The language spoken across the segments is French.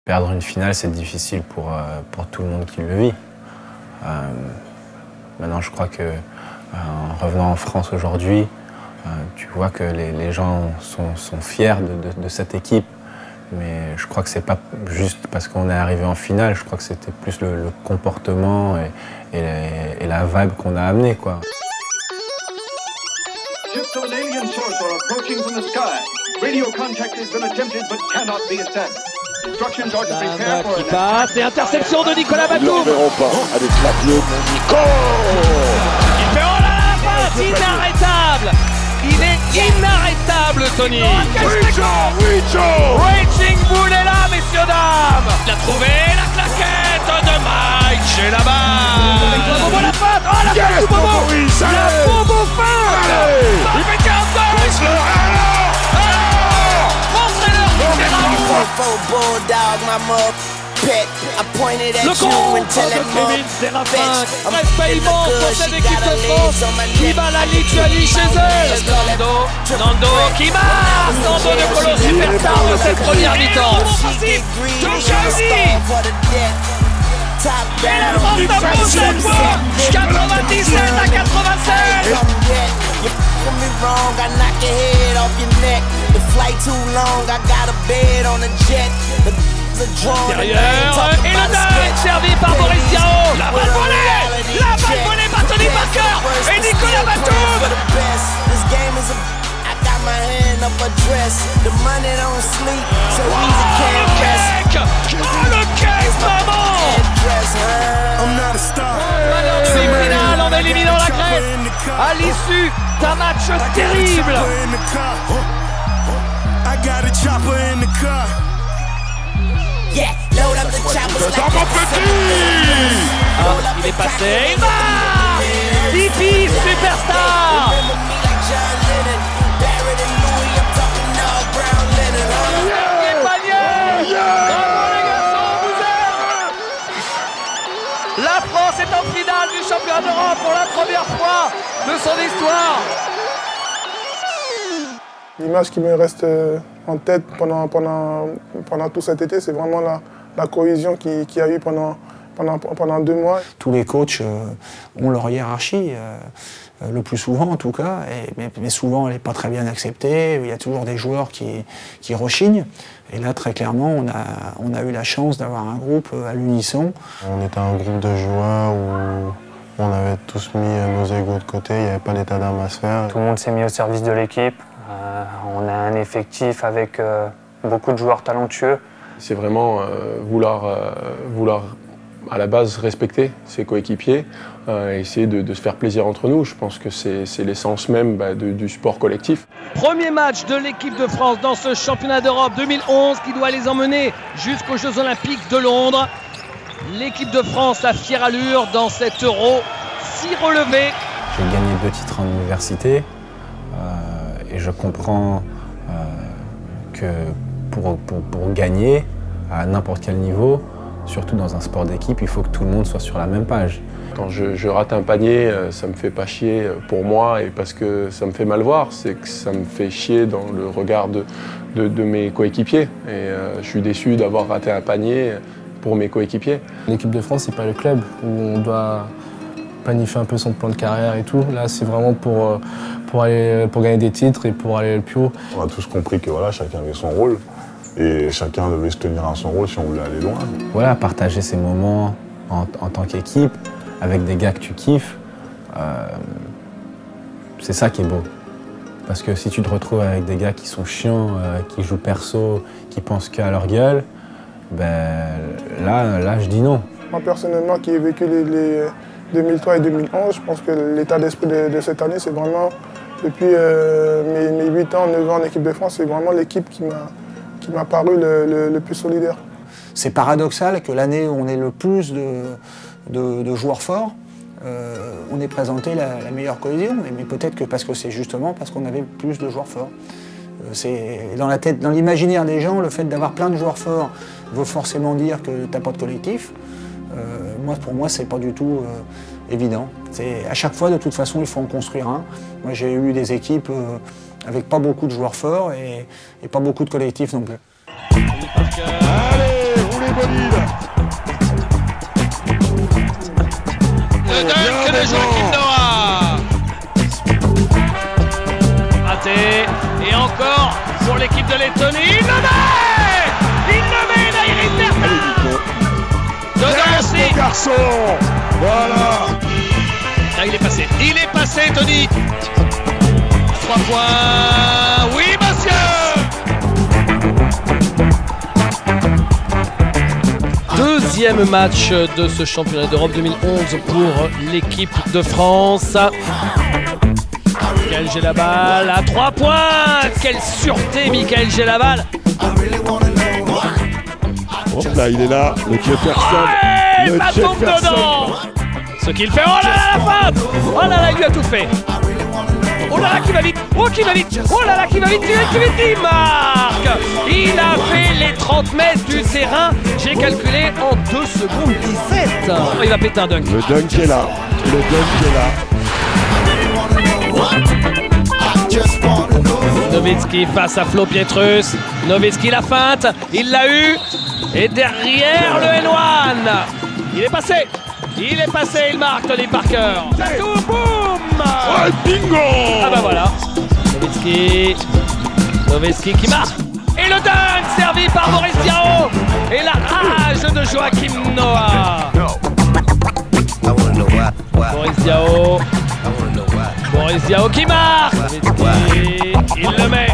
Perdre une finale, c'est difficile pour tout le monde qui le vit. Maintenant, je crois que en revenant en France aujourd'hui, tu vois que les gens sont fiers de cette équipe. Mais je crois que c'est pas juste parce qu'on est arrivé en finale, je crois que c'était plus le comportement et la vibe qu'on a amené, quoi. Ships of an alien source are approaching from the sky. Radio contact has been attempted but cannot be established. Instructions are to prepare for qui passe et interception de Nicolas Batum. Ils ne verront pas. Allez, clavier, mon Nico. Il fait oh là la passe inarrêtable. Il est inarrêtable, Tony. Raging Bull est là, messieurs, dames. Il a trouvé la claquette de Mike chez la balle. Bobo la patte. Oh, la patte du Bobo. La Bobo feinte. Il fait 15 goals. Montrez-leur qui c'est là. Le con de Kevin Séraphin, respect immense pour cette équipe de France qui bat la Lituanie chez elle. Nando qui marque, Nando de Colo superstar de cette première mi-temps. Et la France s'impose cette fois, 97 à 96. Derrière, et le dunk servi par Boris Diaw. La balle volée par Tony Parker et Nicolas Batum. Oh le cake, maman. Demi-finale en éliminant la Grèce à l'issue d'un match terrible. Il est passé, il marque. Tipeee, superstar. La France est en finale du championnat d'Europe pour la première fois de son histoire. L'image qui me reste en tête pendant tout cet été, c'est vraiment la cohésion qu'il y a eu pendant 2 mois. Tous les coachs ont leur hiérarchie, le plus souvent en tout cas, mais souvent elle n'est pas très bien acceptée, il y a toujours des joueurs qui rechignent. Et là, très clairement, on a eu la chance d'avoir un groupe à l'unisson. On était un groupe de joueurs où on avait tous mis nos égos de côté, il n'y avait pas d'état d'âme à se faire. Tout le monde s'est mis au service de l'équipe. On a un effectif avec beaucoup de joueurs talentueux. C'est vraiment vouloir à la base respecter ses coéquipiers, essayer de se faire plaisir entre nous. Je pense que c'est l'essence même du sport collectif. Premier match de l'équipe de France dans ce championnat d'Europe 2011 qui doit les emmener jusqu'aux Jeux Olympiques de Londres. L'équipe de France a fière allure dans cet Euro si relevé. J'ai gagné 2 titres en université et je comprends que pour gagner à n'importe quel niveau, surtout dans un sport d'équipe, il faut que tout le monde soit sur la même page. Quand je rate un panier, ça me fait pas chier pour moi et parce que ça me fait mal voir, c'est que ça me fait chier dans le regard de mes coéquipiers. Et je suis déçu d'avoir raté un panier pour mes coéquipiers. L'équipe de France, c'est pas le club où on doit planifier un peu son plan de carrière et tout. Là, c'est vraiment pour gagner des titres et pour aller le plus haut. On a tous compris que voilà, chacun avait son rôle. Et chacun devait se tenir à son rôle si on voulait aller loin. Voilà, partager ces moments en tant qu'équipe, avec des gars que tu kiffes, c'est ça qui est beau. Parce que si tu te retrouves avec des gars qui sont chiants, qui jouent perso, qui pensent qu'à leur gueule, ben là je dis non. Moi personnellement, qui ai vécu les 2003 et 2011, je pense que l'état d'esprit de cette année, c'est vraiment, depuis mes 8 ans, 9 ans en équipe de France, c'est vraiment l'équipe qui m'a paru le plus solidaire. C'est paradoxal que l'année où on est le plus de joueurs forts, on ait présenté la meilleure cohésion, mais peut-être que parce que c'est justement parce qu'on avait plus de joueurs forts. C'est dans la tête, dans l'imaginaire des gens, le fait d'avoir plein de joueurs forts veut forcément dire que tu n'as pas de collectif. Pour moi, c'est pas du tout évident. À chaque fois, de toute façon, il faut en construire un. Moi, j'ai eu des équipes avec pas beaucoup de joueurs forts et pas beaucoup de collectifs non plus. Allez, bolide. Le dunk de Joachim Noah. Raté. Et encore pour l'équipe de Lettonie. Il le met. Il le met, Naïri Bertin. Dedans aussi. Bon garçon. Voilà. Là, il est passé. Il est passé, Tony. 3 points. Oui, monsieur. Deuxième match de ce championnat d'Europe 2011 pour l'équipe de France. Michael Gelabal à 3 points. Quelle sûreté, Michael Gelabal. Hop là, il est là. Le Jefferson. Ouais, le ça tombe dedans. Ce qu'il fait. Oh là là, la feinte. Oh là là, il lui a tout fait. Oh là là, qui va vite. Oh, qui va vite. Oh là là, qui va vite. Il marque. Il a fait les 30 mètres du terrain. J'ai calculé en 2 secondes 17. Oh, il va péter un dunk. Le dunk est là. Le dunk est là. Nowitzki face à Flo Pietrus. Nowitzki la feinte. Il l'a eu. Et derrière le N1. Il est passé. Il est passé. Il marque Tony Parker. Tout, boum. Oh, bingo. Ah bah voilà. Nowitzki qui marque. Et le dunk servi par Boris Diaw. Et la rage de Joachim Noah. Boris Diaw qui marque. Il le met.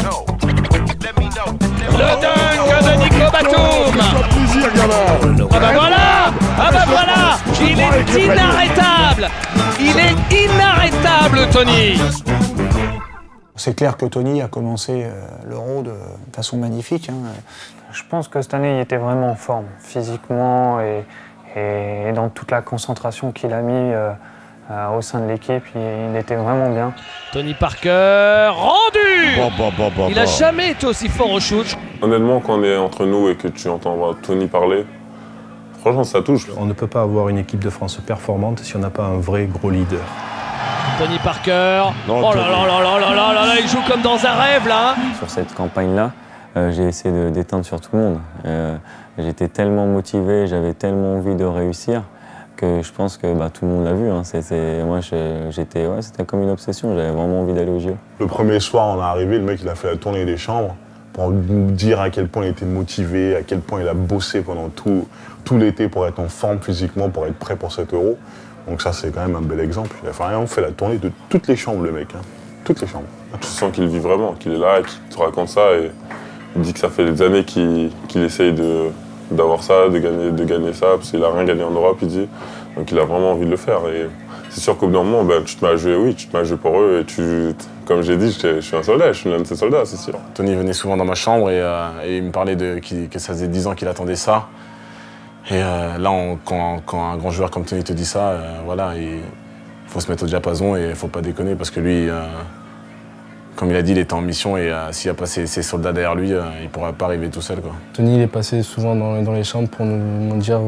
Le dunk de Nico Batum. Plaisir, gamin. Ah bah voilà. Ah bah voilà. Il est inarrêtable. Il est inarrêtable, Tony. C'est clair que Tony a commencé l'Euro de façon magnifique. Hein. Je pense que cette année, il était vraiment en forme, physiquement et dans toute la concentration qu'il a mis au sein de l'équipe. Il était vraiment bien. Tony Parker, rendu. Il n'a jamais été aussi fort au shoot. Honnêtement, quand on est entre nous et que tu entends Tony parler, franchement, ça touche. On ne peut pas avoir une équipe de France performante si on n'a pas un vrai gros leader. Tony Parker, non, oh là là là là là là là, il joue comme dans un rêve là. Sur cette campagne-là, j'ai essayé d'éteindre sur tout le monde. J'étais tellement motivé, j'avais tellement envie de réussir que je pense que tout le monde l'a vu. Hein. Moi, c'était comme une obsession, j'avais vraiment envie d'aller au JO. Le premier soir, on est arrivé, le mec il a fait la tournée des chambres pour nous dire à quel point il était motivé, à quel point il a bossé pendant tout l'été pour être en forme physiquement, pour être prêt pour cet Euro. Donc ça, c'est quand même un bel exemple. Il a vraiment fait la tournée de toutes les chambres, le mec. Hein. Toutes les chambres. Tu sens qu'il vit vraiment, qu'il est là, qu'il te raconte ça. Et il dit que ça fait des années qu'il essaye d'avoir ça, de gagner ça, parce qu'il n'a rien gagné en Europe, il dit. Donc il a vraiment envie de le faire. Et c'est sûr qu'au bout d'un moment, tu te mets à jouer, oui, tu te mets à jouer pour eux. Et comme j'ai dit, je suis un soldat, je suis l'un de ces soldats, c'est sûr. Tony venait souvent dans ma chambre et il me parlait que ça faisait 10 ans qu'il attendait ça. Et là, quand un grand joueur comme Tony te dit ça, voilà, il faut se mettre au diapason et il ne faut pas déconner parce que lui, comme il a dit, il était en mission et s'il n'y a pas ses soldats derrière lui, il ne pourra pas arriver tout seul, quoi. Tony, il est passé souvent dans les chambres pour nous dire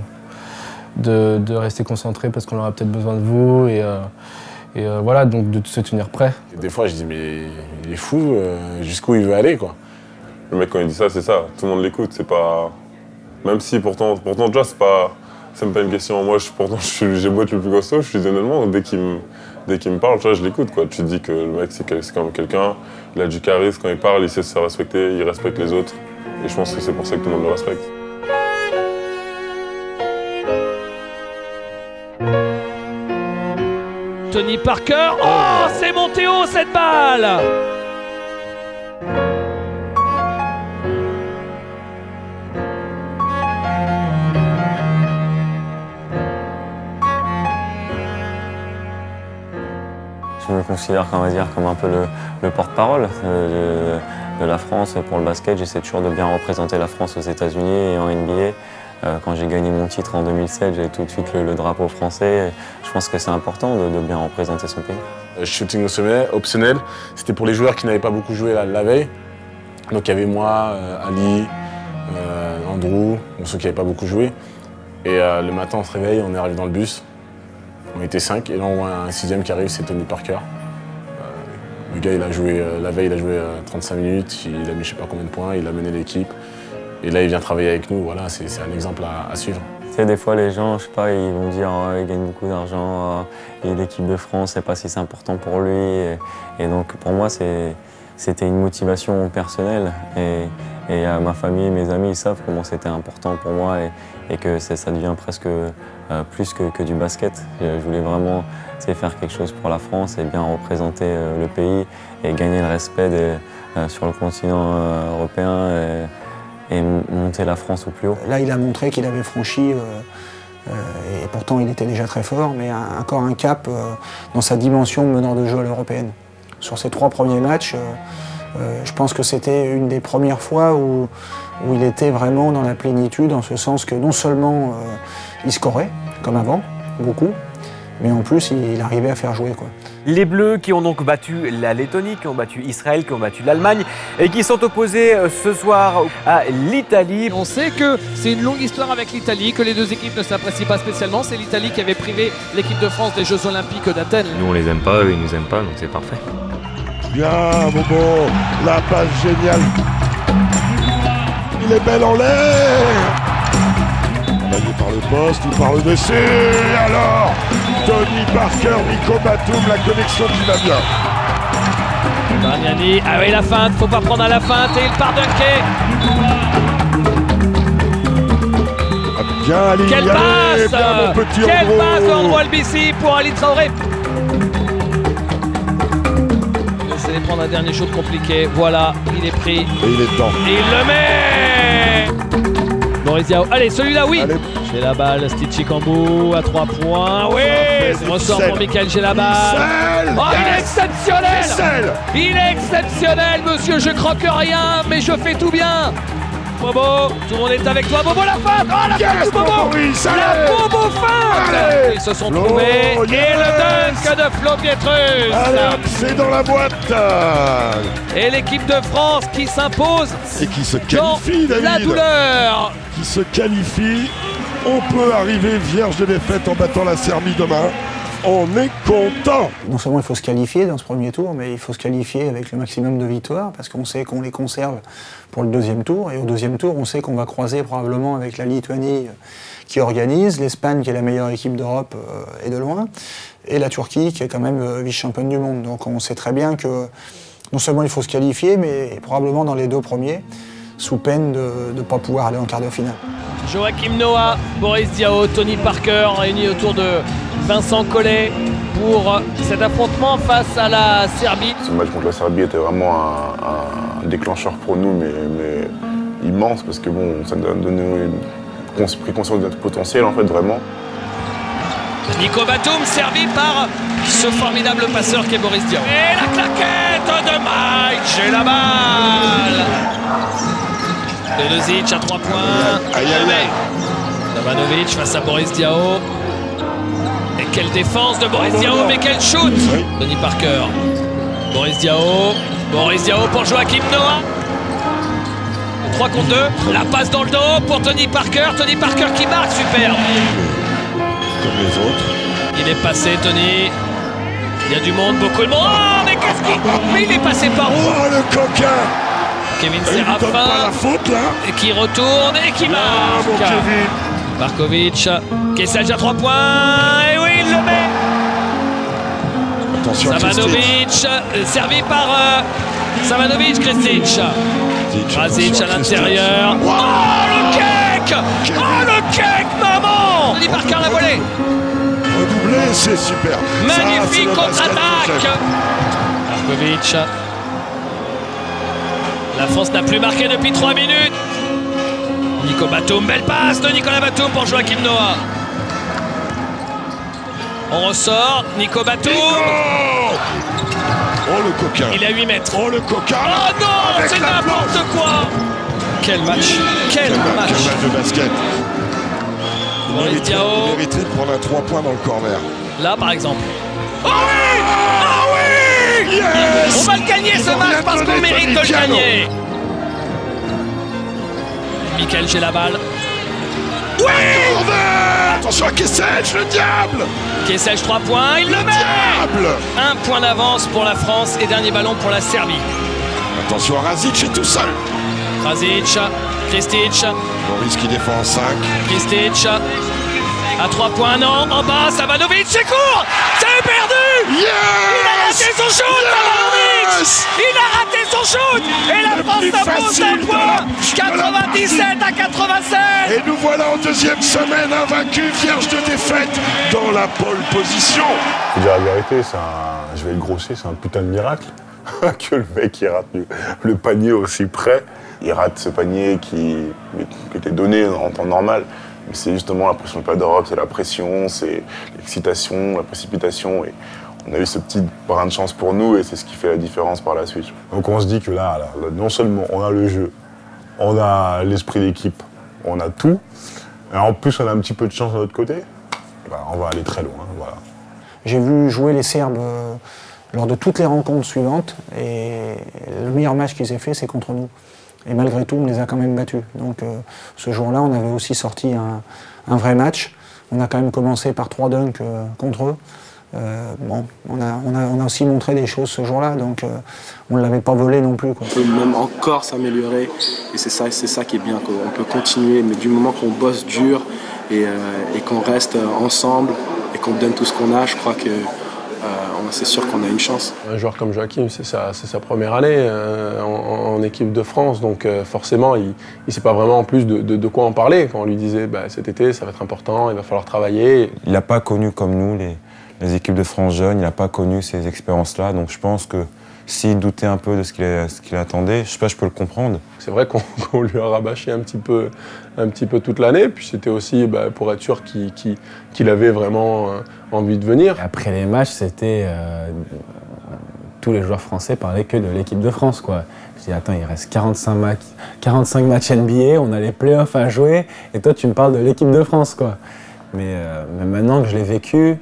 de rester concentré parce qu'on aura peut-être besoin de vous et voilà, donc de se tenir prêt. Et des fois, je dis, mais il est fou, jusqu'où il veut aller, quoi. Le mec, quand il dit ça, c'est ça. Tout le monde l'écoute, c'est pas... Même si pourtant déjà c'est même pas une question. Moi j'ai beau être le plus costaud, je suis honnêtement, dès qu'il me parle, je l'écoute quoi. Tu te dis que le mec c'est quand même quelqu'un, il a du charisme quand il parle, il sait se faire respecter, il respecte les autres. Et je pense que c'est pour ça que tout le monde le respecte. Tony Parker, oh c'est monté haut cette balle. Je me considère comme un peu le porte-parole de la France pour le basket. J'essaie toujours de bien représenter la France aux États-Unis et en NBA. Quand j'ai gagné mon titre en 2007, j'ai tout de suite le drapeau français. Je pense que c'est important de bien représenter son pays. Shooting optionnel, c'était pour les joueurs qui n'avaient pas beaucoup joué la veille. Donc il y avait moi, Ali, Andrew, ceux qui n'avaient pas beaucoup joué. Et le matin, on se réveille, on est arrivé dans le bus. On était 5 et là on voit un 6e qui arrive, c'est Tony Parker. Le gars il a joué, la veille il a joué 35 minutes, il a mis je sais pas combien de points, il a mené l'équipe. Et là, il vient travailler avec nous, voilà, c'est un exemple à suivre. Tu sais, des fois, les gens, je sais pas, ils vont dire oh, il gagne beaucoup d'argent, il est l'équipe de France, je sais pas si c'est important pour lui. Et donc, pour moi, c'était une motivation personnelle. Et ma famille, mes amis, ils savent comment c'était important pour moi et que ça devient presque plus que du basket. Je voulais vraiment faire quelque chose pour la France et bien représenter le pays et gagner le respect sur le continent européen et monter la France au plus haut. Là, il a montré qu'il avait franchi, et pourtant il était déjà très fort, mais encore un cap dans sa dimension meneur de jeu à l'européenne. Sur ses 3 premiers matchs, je pense que c'était une des premières fois où il était vraiment dans la plénitude, en ce sens que non seulement il scorait, comme avant, beaucoup, mais en plus il arrivait à faire jouer, quoi. Les Bleus qui ont donc battu la Lettonie, qui ont battu Israël, qui ont battu l'Allemagne et qui sont opposés ce soir à l'Italie. On sait que c'est une longue histoire avec l'Italie, que les deux équipes ne s'apprécient pas spécialement. C'est l'Italie qui avait privé l'équipe de France des Jeux Olympiques d'Athènes. Nous on les aime pas, eux ils nous aiment pas, donc c'est parfait. Bien, Bobo, la passe géniale. Il est belle en l'air. Travaillé par le poste ou par le dessus. Et alors, Tony Parker, Nico Batum, la connexion qui va bien. Bargnani, ah oui, la feinte, faut pas prendre à la feinte et il part dunker. Bien Ali, quelle passe, bien, mon petit quelle Andro. passe de Andro Albissi pour Ali Traoré. Laissez-les prendre un dernier shoot compliqué, voilà, il est pris. Et il est dedans. Et il le met. Boris Diaw, allez celui-là oui. J'ai la balle, Stitchy Kambou à 3 points, oui. Ressort pour Michael, j'ai la balle. Oh, il est exceptionnel. Il est exceptionnel, monsieur, je croque rien, mais je fais tout bien. Bobo, tout le monde est avec toi, Bobo, la feinte. Oh, la feinte de Bobo. La Bobo feinte. Ils se sont trouvés, et le dunk de Flo Pietrus. Allez hop, c'est dans la boîte. Et l'équipe de France qui s'impose et qui se qualifie, dans David. la douleur. Qui se qualifie. On peut arriver vierge de défaite en battant la Serbie demain. On est content. Non seulement il faut se qualifier dans ce premier tour, mais il faut se qualifier avec le maximum de victoires, parce qu'on sait qu'on les conserve pour le deuxième tour. Et au deuxième tour, on sait qu'on va croiser probablement avec la Lituanie qui organise, l'Espagne qui est la meilleure équipe d'Europe et de loin, et la Turquie qui est quand même vice-championne du monde. Donc on sait très bien que non seulement il faut se qualifier, mais probablement dans les 2 premiers, sous peine de ne pas pouvoir aller en quart de finale. Joachim Noah, Boris Diaw, Tony Parker réunis autour de Vincent Collet pour cet affrontement face à la Serbie. Ce match contre la Serbie était vraiment un déclencheur pour nous, mais immense, parce que bon, ça nous a donné pris conscience de notre potentiel en fait, vraiment. Nico Batum servi par ce formidable passeur qu'est Boris Diaw. Et la claquette de Mike, j'ai la balle. Teodosic à 3 points. Damanovic face à Boris Diaw. Et quelle défense de Boris Diaw, mais quel shoot. Tony Parker. Boris Diaw pour Joachim Noah. 3 contre 2. La passe dans le dos pour Tony Parker. Tony Parker qui marque, super. Comme les autres. Il est passé, Tony. Il y a du monde, beaucoup de monde. Oh, mais qu'est-ce qu'il... Mais il est passé par où? Oh, le coquin. Kevin Séraphin. Pas la faute, là. Et qui retourne et qui marque. Bon, Kevin. Markovic. Kessage à 3 points. Et oui, il le met. Attention, Savanovic. Servi par Savanovic, Kristic. Krasic à l'intérieur. Oh, le cake. Oh, le cake, maman. Tony Parker l'a volé. Redoublé, c'est super. Magnifique contre-attaque. Markovic. La France n'a plus marqué depuis 3 minutes. Nico Batum, belle passe de Nicolas Batum pour Joachim Noah. On ressort, Nico Batum. Oh le coquin. Il est à 8 mètres. Oh le coquin. Oh non, c'est n'importe quoi. Quel match. Quel match. Quel match de basket. Boris Diaw. Il mériterait de prendre un 3 points dans le corner. Là par exemple. Oh oui. Oh oui. Yes. On va le gagner ce match parce qu'on mérite de le gagner. Michael, j'ai la balle. Oui. Attention à Kessage, le diable. Kessage 3 points, il le met. Diable. 1 point d'avance pour la France et dernier ballon pour la Serbie. Attention à Razic, est tout seul. Razic, Kristic. Boris qui défend en 5. Kristic. À 3 points, non, en bas, Savanovic, c'est court. C'est perdu. Yes. Il a raté son shoot, Savanovic. Il a raté son shoot. Et la France s'impose d'un point. 97 à 87. Et nous voilà en deuxième semaine invaincus, vierge de défaite dans la pole position. Faut dire la vérité, je vais le grosser, c'est un putain de miracle que le mec il rate le panier aussi près. Il rate ce panier qui était donné en temps normal. Mais c'est justement la pression de Pas d'Europe, c'est la pression, c'est l'excitation, la précipitation. Et on a eu ce petit brin de chance pour nous et c'est ce qui fait la différence par la suite. Donc on se dit que là, non seulement on a le jeu, on a l'esprit d'équipe, on a tout, et en plus on a un petit peu de chance de notre côté, bah, on va aller très loin. Voilà. J'ai vu jouer les Serbes lors de toutes les rencontres suivantes et le meilleur match qu'ils aient fait, c'est contre nous. Et malgré tout, on les a quand même battus. Donc ce jour-là, on avait aussi sorti un vrai match. On a quand même commencé par 3 dunks contre eux. Bon, on a aussi montré des choses ce jour-là, donc on ne l'avait pas volé non plus, quoi. On peut même encore s'améliorer, et c'est ça qui est bien, quoi. On peut continuer, mais du moment qu'on bosse dur et qu'on reste ensemble et qu'on donne tout ce qu'on a, je crois que c'est sûr qu'on a une chance. Un joueur comme Joachim, c'est sa première année en équipe de France, donc forcément, il ne sait pas vraiment en plus de quoi en parler. Quand on lui disait bah, cet été, ça va être important, il va falloir travailler. Il n'a pas connu comme nous les équipes de France jeunes, il n'a pas connu ces expériences-là, donc je pense que s'il doutait un peu de ce qu'il attendait, je sais pas, je peux le comprendre. C'est vrai qu'on lui a rabâché un petit peu toute l'année, puis c'était aussi bah, pour être sûr qu'il avait vraiment envie de venir. Et après les matchs, c'était tous les joueurs français parlaient que de l'équipe de France, quoi. Je dis attends, il reste 45 matchs NBA, on a les playoffs à jouer, et toi tu me parles de l'équipe de France, quoi. Mais maintenant que je l'ai vécu,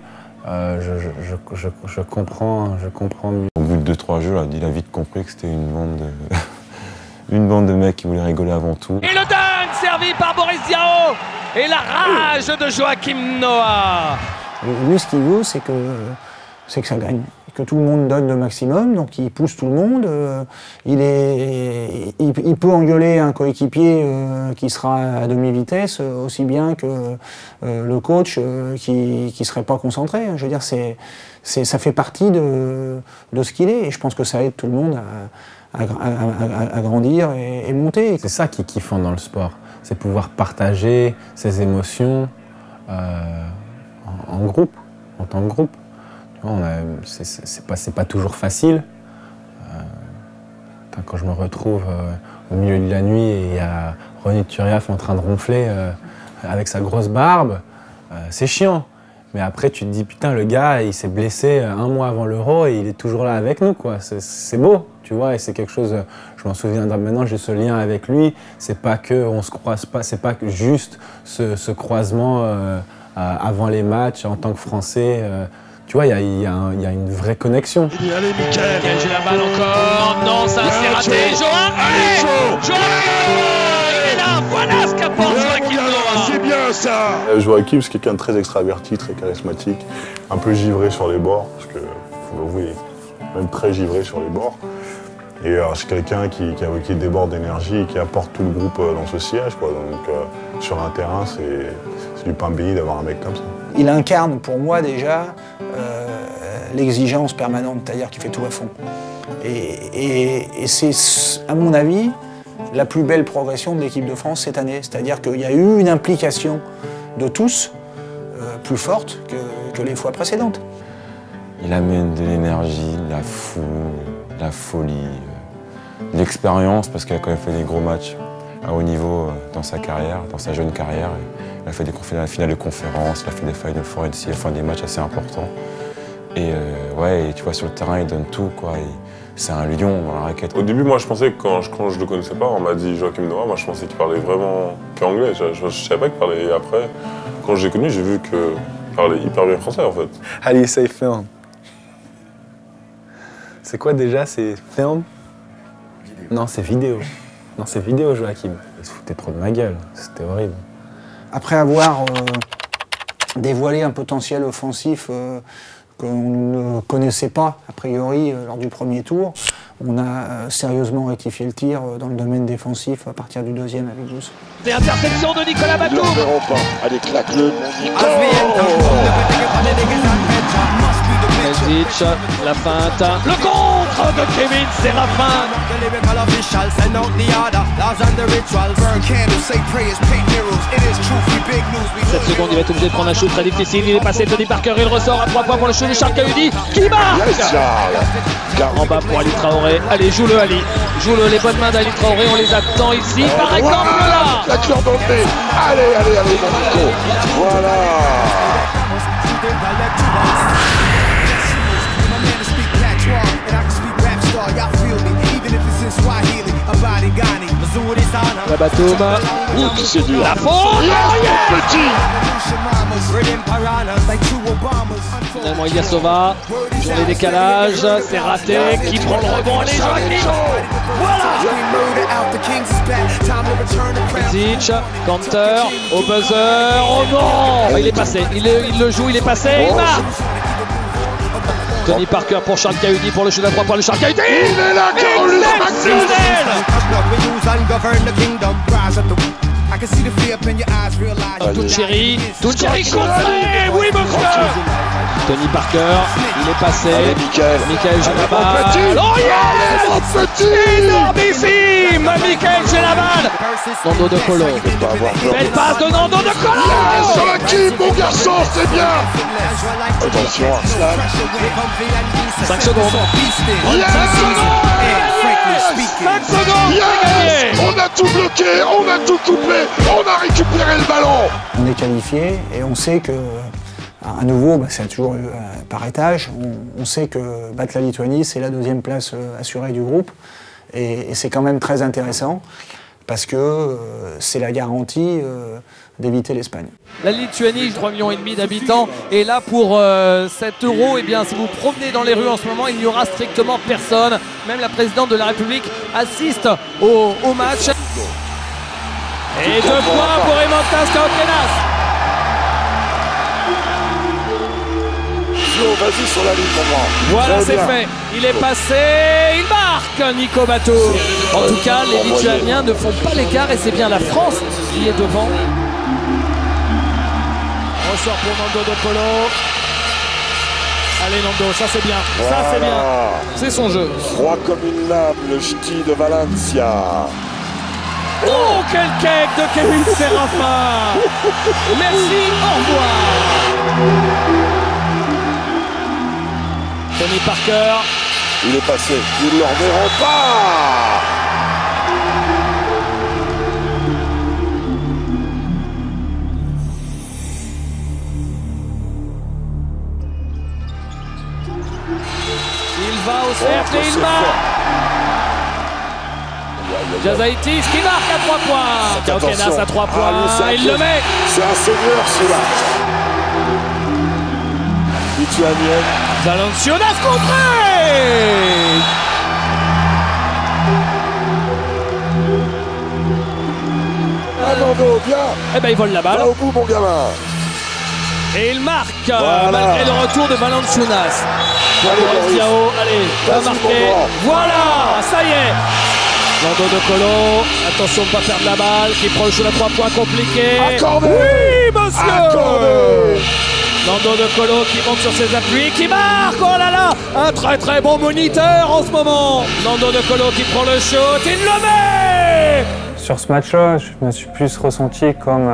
je comprends mieux. Au bout de 2-3 jeux, il a vite compris que c'était une bande de mecs qui voulaient rigoler avant tout. Et le dunk servi par Boris Diaw. Et la rage de Joachim Noah. Lui, ce qu'il veut, c'est que ça gagne. Que tout le monde donne le maximum, donc il pousse tout le monde. Il peut engueuler un coéquipier qui sera à demi-vitesse aussi bien que le coach qui ne serait pas concentré. Je veux dire, ça fait partie de ce qu'il est, et je pense que ça aide tout le monde à grandir et monter. C'est ça qui est kiffant dans le sport, c'est pouvoir partager ses émotions en groupe, en tant que groupe. C'est pas toujours facile. Quand je me retrouve au milieu de la nuit et il y a René Turiaf en train de ronfler avec sa grosse barbe, c'est chiant. Mais après, tu te dis, putain, le gars, il s'est blessé 1 mois avant l'Euro et il est toujours là avec nous, quoi. C'est beau, tu vois, et c'est quelque chose, je m'en souviendrai maintenant, j'ai ce lien avec lui. C'est pas qu'on se croise pas, c'est pas que juste ce croisement avant les matchs en tant que Français. Tu vois, il y a une vraie connexion. Allez, Mickaël. J'ai la balle encore. Non, ça c'est raté. Joao, allez, Joao, il est là. Voilà ce qu'apporte Joachim Noah. C'est bien ça. Joachim, c'est quelqu'un de très extraverti, très charismatique, un peu givré sur les bords, parce que, faut l'avouer, même très givré sur les bords. Et c'est quelqu'un qui déborde d'énergie et qui apporte tout le groupe dans ce siège, quoi. Donc sur un terrain, c'est du pain béni d'avoir un mec comme ça. Il incarne pour moi déjà l'exigence permanente, c'est-à-dire qu'il fait tout à fond. Et c'est, à mon avis, la plus belle progression de l'équipe de France cette année. C'est-à-dire qu'il y a eu une implication de tous plus forte que les fois précédentes. Il amène de l'énergie, de la foule, de la folie, de l'expérience, parce qu'il a quand même fait des gros matchs à haut niveau dans sa carrière, dans sa jeune carrière. Il a fait des finales de conférences, il a fait des Final Four, il a fait des matchs assez importants. Et ouais, et tu vois, sur le terrain, il donne tout, quoi. C'est un lion dans la raquette. Au début, moi, je pensais que quand je le connaissais pas, on m'a dit Joachim Noah, moi, je pensais qu'il parlait vraiment qu'anglais. Je savais pas qu'il parlait. Et après, quand je l'ai connu, j'ai vu qu'il parlait hyper bien français, en fait. How do you say film? C'est quoi déjà? C'est film? Vidéo. Non, c'est vidéo. Non, c'est vidéo, Joachim. Il se foutait trop de ma gueule. C'était horrible. Après avoir dévoilé un potentiel offensif qu'on ne connaissait pas, a priori, lors du premier tour, on a sérieusement rectifié le tir dans le domaine défensif à partir du deuxième avec 12. C'est interception de Nicolas Batum. Ils ne verront pas. Allez, claque-le. Melzic, la feinte, le contre de Kevin Séraphin. Cette seconde, il va être obligé de prendre un shoot très difficile. Il est passé, Tony Parker, il ressort à 3 points pour le shoot de Charles Kaoudi qui marque. En bas pour Ali Traoré. Allez, joue-le Ali. Joue-le, les bonnes mains d'Ali Traoré, on les attend ici. Par exemple là. La cleur dans le nez. Allez, allez, allez, mon Nico. Voilà. La Batum. C'est dur. La faute. Petit. Finalement Ilyasova sur les décalages, c'est raté. Qui prend le rebond? Allez, Joachim. Voilà. Melzic, Kanter, au buzzer. Oh non, il est passé. Il le joue, il est passé. Il marque. Tony Parker pour Charles Kaoudi pour le shoot à 3 points. Le Charles Kaoudi. Il est là, Carolus Tuncheri contré. Oui, monsieur. Tony Parker, il est passé. Michael Génabal. Oh yes! Énormissime! Michael Génabal. Nando De Colo. Belle passe de Nando De Colo. Sur la kick, mon garçon, c'est bien. Attention, Arslan. 5 secondes. 5 secondes. Yes! On a tout bloqué, on a tout coupé, on a récupéré le ballon. On est qualifié et on sait que, à nouveau, c'est toujours par étage, on sait que battre la Lituanie, c'est la deuxième place assurée du groupe. Et c'est quand même très intéressant parce que c'est la garantie d'éviter l'Espagne. La Lituanie, 3,5 millions d'habitants, et là pour 7 €, eh bien, si vous promenez dans les rues en ce moment, il n'y aura strictement personne. Même la présidente de la République assiste au match. Et 2 points pour Eimantas Kaokenas. Vas-y sur la ligne pour moi. Voilà, c'est fait. Il est passé, il marque Nico Batum. En tout cas, les Lituaniens ne font pas l'écart et c'est bien la France qui est devant. Ressort pour Nando De Colo. Allez Nando, ça c'est bien. Voilà. Ça c'est bien. C'est son jeu. Froid comme une lame, le ch'ti de Valencia. Oh, quel cake de Kevin Séraphin. Merci, au revoir. Tony Parker. Il est passé, ils ne le reverront pas. Il va au cercle et il marque. Jazaitis qui marque à 3 points. Kaokenas à 3 points. Il le met. C'est un seigneur celui-là. Lituanienne. Valanciunas contré. Ah Nando, bien. Eh ben il vole la balle. Va au bout mon gamin. Et il marque voilà. Malgré le retour de Valanciunas. Allez, Diao, allez, va marquer. Voilà, ça y est. Nando De Colo, attention de ne pas perdre la balle, qui prend le shoot à 3 points compliqué. Accordé. Oui, monsieur. Accordé. Nando De Colo qui monte sur ses appuis, qui marque. Oh là là, un très très bon moniteur en ce moment. Nando De Colo qui prend le shoot, il le met. Sur ce match-là, je me suis plus ressenti comme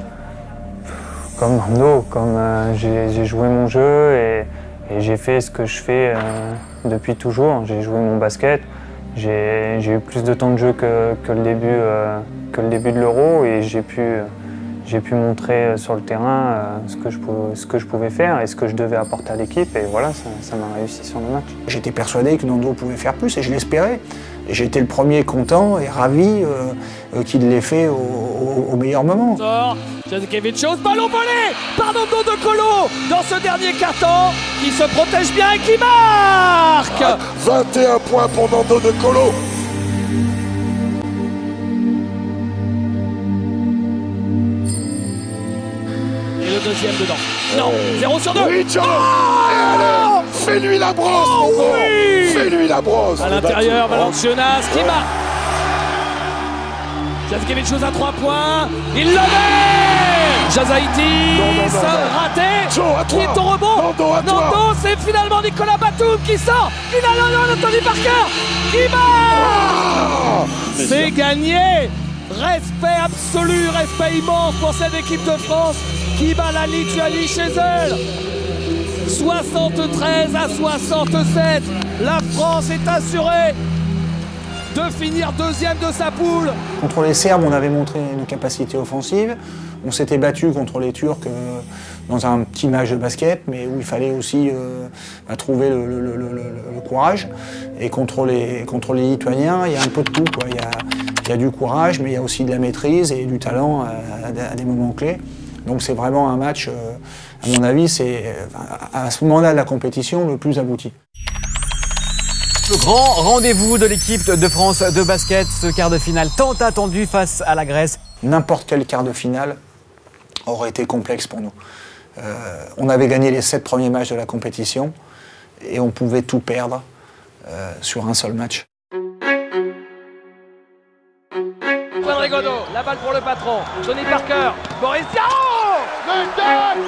Nando, comme j'ai joué mon jeu et j'ai fait ce que je fais depuis toujours. J'ai joué mon basket. J'ai eu plus de temps de jeu que le début de l'Euro et j'ai pu montrer sur le terrain ce que je pouvais faire et ce que je devais apporter à l'équipe et voilà, ça m'a réussi sur le match. J'étais persuadé que Nando pouvait faire plus et je l'espérais. Et j'étais le premier content et ravi qu'il l'ait fait au meilleur moment. Jazikevicius, ballon volé par Nando De Colo dans ce dernier carton qui se protège bien et qui marque. 21 points pour Nando De Colo. Et le deuxième dedans. Non, 0 sur 2. Oui, Joe. Fais-lui la brosse, mon gros. Fais-lui la brosse. À l'intérieur, Valanciunas qui marque. Jazkevicius à 3 points. Il le met. Jazaïti, ça raté. Qui est au rebond. Nando, c'est finalement Nicolas Batum qui sort. Finalement, Anthony Parker qui marque. C'est gagné. Respect absolu, respect immense pour cette équipe de France qui bat la Lituanie chez elle. 73 à 67, la France est assurée de finir deuxième de sa poule. Contre les Serbes, on avait montré une capacité offensive. On s'était battu contre les Turcs dans un petit match de basket, mais où il fallait aussi trouver le courage. Et contre les Lituaniens, il y a un peu de tout, quoi. Il y a du courage, mais il y a aussi de la maîtrise et du talent à des moments clés. Donc c'est vraiment un match, à mon avis, c'est à ce moment-là de la compétition le plus abouti. Le grand rendez-vous de l'équipe de France de basket, ce quart de finale tant attendu face à la Grèce. N'importe quel quart de finale aurait été complexe pour nous. On avait gagné les 7 premiers matchs de la compétition et on pouvait tout perdre sur un seul match. Antoine Rigaudot, la balle pour le patron. Tony Parker, Boris Diaw. Le deuil.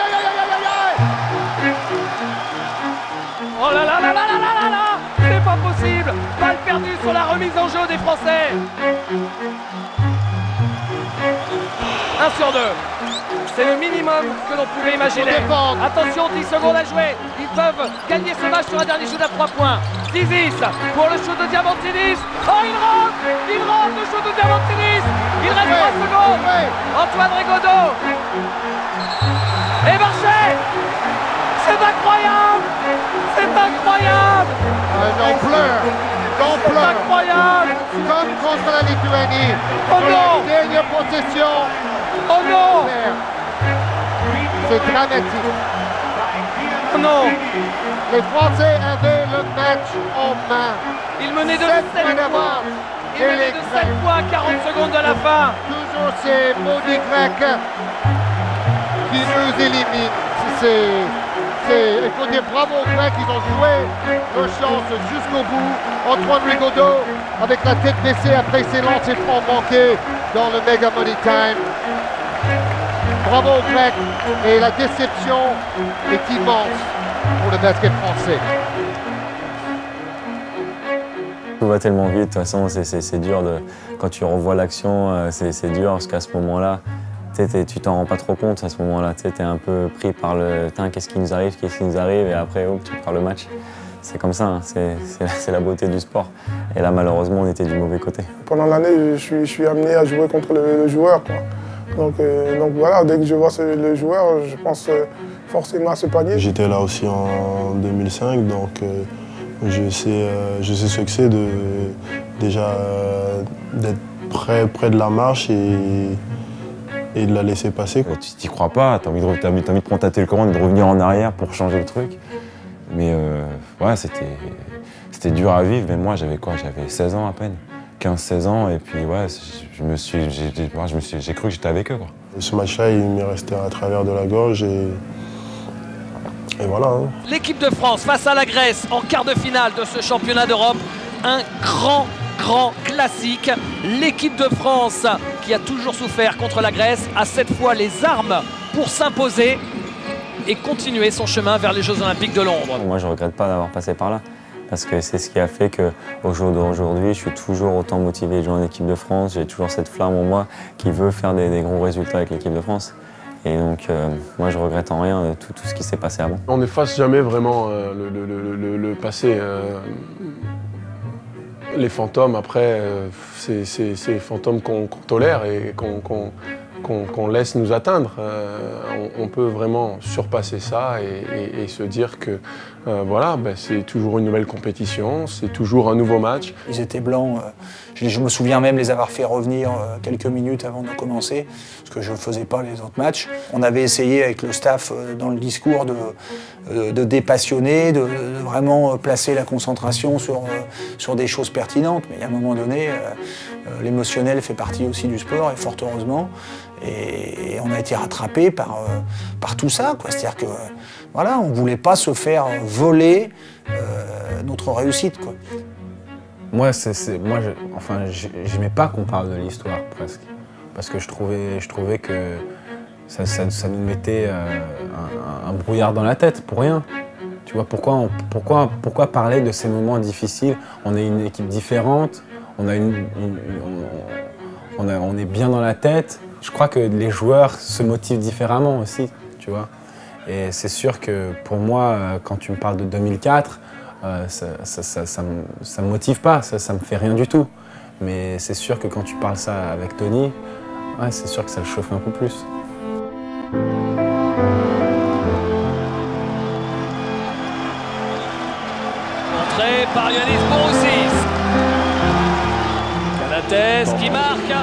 Oh là là là là là là là là. C'est pas possible. Balle perdue sur la remise en jeu des Français. 1 sur 2. C'est le minimum que l'on pouvait imaginer. Attention, 10 secondes à jouer. Ils peuvent gagner ce match sur un dernier shoot à 3 points. Zizis pour le shoot de Diamantinis. Oh, il rentre le shoot de Diamantinis. Il reste 3 secondes. Antoine Rigaudot. Et Marchais. C'est incroyable. C'est incroyable. J'en pleure. C'est incroyable. Comme contre la Lituanie. Oh non. Dernière possession. Oh non. C'est dramatique. Oh non. Les Français avaient le match en main. Ils menaient de 7 points. Ils menaient de 7 points à 40 secondes de la fin. Toujours ces maudits Grecs qui nous éliminent. Il faut dire bravo aux Grecs, ils ont joué leur chance jusqu'au bout. Antoine Rigaudot avec la tête baissée après ses lancers francs manqués dans le Mega Money Time. Bravo aux Grecs et la déception est immense pour le basket français. Tout va tellement vite, de toute façon c'est dur, quand tu revois l'action, c'est dur parce qu'à ce moment-là, tu t'en rends pas trop compte à ce moment-là, tu es un peu pris par le « qu'est-ce qui nous arrive, et après tu perds le match. C'est comme ça, hein. C'est la beauté du sport. Et là malheureusement on était du mauvais côté. Pendant l'année, je suis amené à jouer contre le joueur, quoi. Donc voilà, dès que je vois le joueur, je pense forcément à ce panier. J'étais là aussi en 2005, donc je sais ce que c'est déjà d'être près de la marche et de la laisser passer. Tu t'y crois pas, t'as envie de prendre ta télécommande et de revenir en arrière pour changer le truc. Mais ouais, c'était dur à vivre, mais moi j'avais quoi? J'avais 16 ans à peine. 15-16 ans, et puis ouais, j'ai cru que j'étais avec eux, quoi. Ce match-là, il m'est resté à travers de la gorge et voilà. Hein. L'équipe de France face à la Grèce en quart de finale de ce championnat d'Europe. Un grand classique. L'équipe de France qui a toujours souffert contre la Grèce a cette fois les armes pour s'imposer et continuer son chemin vers les Jeux Olympiques de Londres. Moi, je ne regrette pas d'avoir passé par là. Parce que c'est ce qui a fait qu'au jour d'aujourd'hui, je suis toujours autant motivé de jouer en équipe de France. J'ai toujours cette flamme en moi qui veut faire des gros résultats avec l'équipe de France. Et donc, moi, je regrette en rien de tout ce qui s'est passé avant. On n'efface jamais vraiment le passé. Les fantômes, après, c'est les fantômes qu'on tolère et qu'on laisse nous atteindre. On peut vraiment surpasser ça et se dire que voilà, c'est toujours une nouvelle compétition, c'est toujours un nouveau match. Ils étaient blancs. Je me souviens même les avoir fait revenir quelques minutes avant de commencer, ce que je ne faisais pas les autres matchs. On avait essayé avec le staff dans le discours de dépassionner, de vraiment placer la concentration sur des choses pertinentes. Mais à un moment donné, l'émotionnel fait partie aussi du sport, et fort heureusement. Et on a été rattrapé par tout ça, quoi. C'est-à-dire que voilà, on ne voulait pas se faire voler notre réussite, quoi. Moi, j'aimais pas qu'on parle de l'histoire, presque. Parce que je trouvais que ça nous mettait un brouillard dans la tête, pour rien. Tu vois, pourquoi parler de ces moments difficiles? On est une équipe différente, on est bien dans la tête. Je crois que les joueurs se motivent différemment aussi, tu vois. Et c'est sûr que pour moi, quand tu me parles de 2004, ça me motive pas, ça me fait rien du tout. Mais c'est sûr que quand tu parles ça avec Tony, ouais, c'est sûr que ça le chauffe un peu plus. Entrée par Ioannis Borousis. Canates qui marque.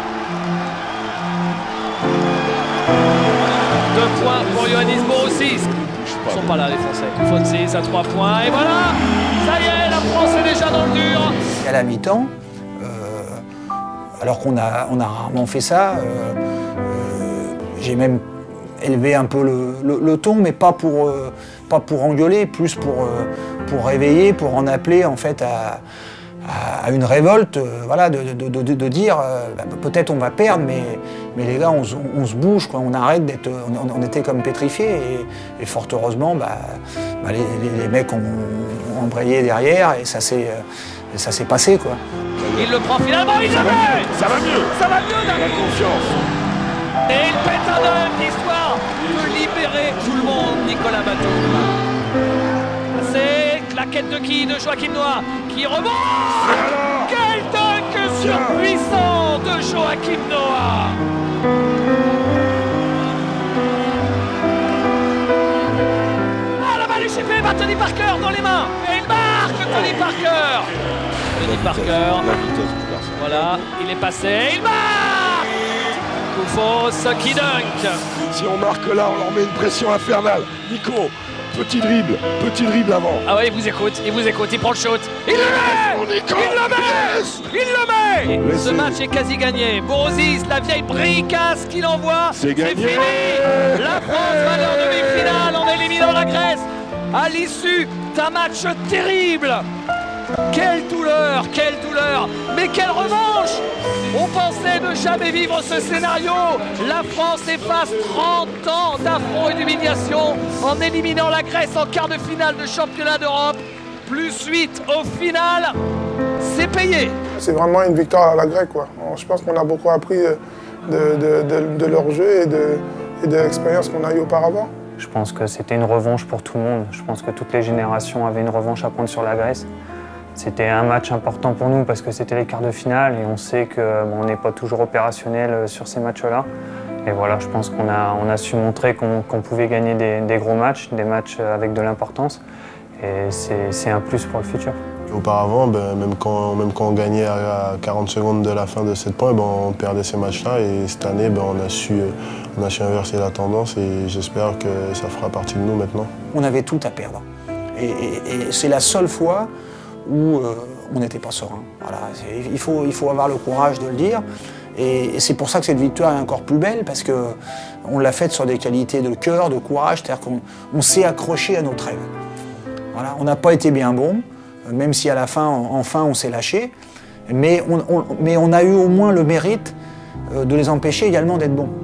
2 points pour Ioannis Borousis. Ils ne sont pas là les Français. Fonsis à 3 points et voilà. Ça y est, la France est déjà dans le dur. À la mi-temps, alors qu'on a rarement fait ça, j'ai même élevé un peu le ton, mais pas pour engueuler, plus pour réveiller, pour en appeler en fait à une révolte, voilà, de dire peut-être on va perdre, mais les gars, on se bouge, quoi, on arrête d'être, on était comme pétrifiés et fort heureusement, les mecs ont embrayé derrière et ça s'est passé, quoi. Il le prend finalement, il le met. Ça va mieux. Ça va mieux, Il a confiance. Et il pète un dunk, histoire de libérer tout le monde, Nicolas Batum. C'est claquette de qui? De Joachim Noah, qui remonte. Quel dunk surpuissant de Joachim Noah. Ah, la balle est chippée par Tony Parker dans les mains. Et il marque Tony Parker. Tony Parker. Voilà, il est passé, il marque. Koufos qui dunk. Si on marque là, on leur met une pression infernale. Nico, petit dribble avant. Ah ouais, il vous écoute, il prend le shoot. Il le met. Nico, il le met. yes. Il le met. Et ce match est quasi gagné. Borousis, la vieille bricasse qu'il envoie. C'est gagné. Fini. La France va en demi-finale en éliminant la Grèce à l'issue d'un match terrible. Quelle douleur, mais quelle revanche! On pensait ne jamais vivre ce scénario. La France efface 30 ans d'affront et d'humiliation en éliminant la Grèce en quart de finale de championnat d'Europe. Plus 8 au final, c'est payé. C'est vraiment une victoire à la grecque, quoi. Je pense qu'on a beaucoup appris de leur jeu et de l'expérience qu'on a eue auparavant. Je pense que c'était une revanche pour tout le monde. Je pense que toutes les générations avaient une revanche à prendre sur la Grèce. C'était un match important pour nous parce que c'était les quarts de finale et on sait qu'on n'est pas toujours opérationnel sur ces matchs-là. Et voilà, je pense qu'on a su montrer qu'on pouvait gagner des gros matchs, des matchs avec de l'importance. Et c'est un plus pour le futur. Auparavant, même quand on gagnait à 40 secondes de la fin de 7 points, on perdait ces matchs-là. Et cette année, on a su inverser la tendance et j'espère que ça fera partie de nous maintenant. On avait tout à perdre. Et c'est la seule fois où on n'était pas serein. Voilà, il faut avoir le courage de le dire. Et c'est pour ça que cette victoire est encore plus belle, parce qu'on l'a faite sur des qualités de cœur, de courage, c'est-à-dire qu'on s'est accroché à notre rêve. Voilà, on n'a pas été bien bon, même si à la fin, enfin, on s'est lâché, mais on a eu au moins le mérite de les empêcher également d'être bons.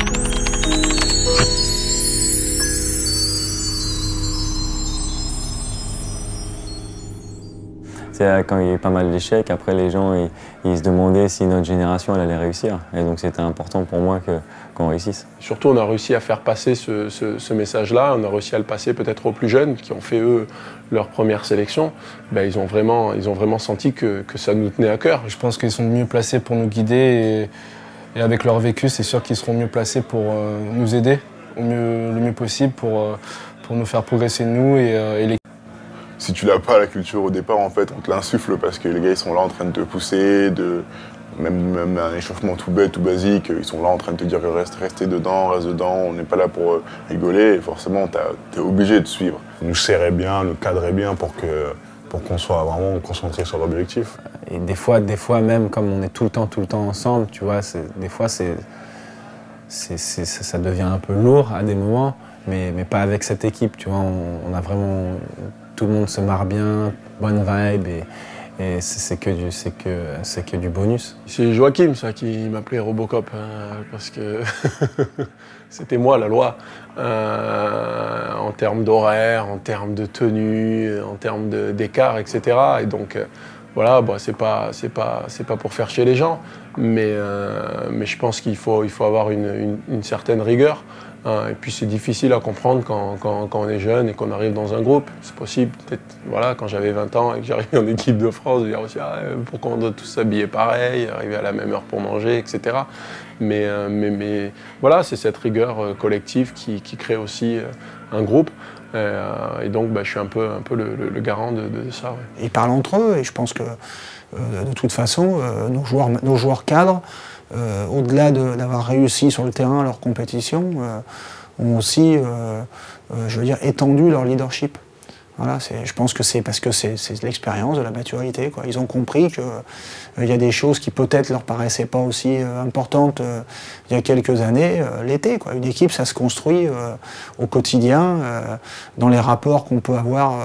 C'est quand il y a eu pas mal d'échecs, après les gens ils se demandaient si notre génération elle allait réussir. Et donc c'était important pour moi qu'on réussisse. Surtout on a réussi à faire passer ce message-là, on a réussi à le passer peut-être aux plus jeunes qui ont fait eux leur première sélection. Ils ont vraiment senti que ça nous tenait à cœur. Je pense qu'ils sont mieux placés pour nous guider et avec leur vécu c'est sûr qu'ils seront mieux placés pour nous aider le mieux possible pour nous faire progresser nous et les. Si tu n'as pas la culture au départ, en fait, on te l'insuffle parce que les gars, ils sont là en train de te pousser, même un échauffement tout bête, tout basique, ils sont là en train de te dire restez dedans, reste dedans, on n'est pas là pour rigoler, et forcément, t'es obligé de suivre. Ils nous serraient bien, nous cadraient bien pour qu'on soit vraiment concentré sur l'objectif. Et des fois, même comme on est tout le temps ensemble, tu vois, des fois, ça devient un peu lourd à des moments, mais pas avec cette équipe, tu vois, on a vraiment tout le monde se marre bien, bonne vibe et c'est que du bonus. C'est Joachim ça qui m'appelait Robocop parce que c'était moi la loi en termes d'horaire, en termes de tenue, en termes d'écart, etc. Et donc voilà, bon, c'est pas pour faire chier les gens, mais je pense qu'il faut avoir une certaine rigueur. Et puis c'est difficile à comprendre quand on est jeune et qu'on arrive dans un groupe. C'est possible, peut-être, voilà, quand j'avais 20 ans et que j'arrivais en équipe de France, de dire aussi pourquoi on doit tous s'habiller pareil, arriver à la même heure pour manger, etc. Mais voilà, c'est cette rigueur collective qui crée aussi un groupe. Et donc je suis un peu le garant de ça. Ouais. Ils parlent entre eux et je pense que de toute façon, nos joueurs cadres, au-delà d'avoir réussi sur le terrain leur compétition, ont aussi, je veux dire, étendu leur leadership. Voilà, je pense que c'est parce que c'est de l'expérience, de la maturité, quoi. Ils ont compris qu'il y a des choses qui peut-être leur paraissaient pas aussi importantes il y a quelques années, l'été, quoi. Une équipe, ça se construit au quotidien, dans les rapports qu'on peut avoir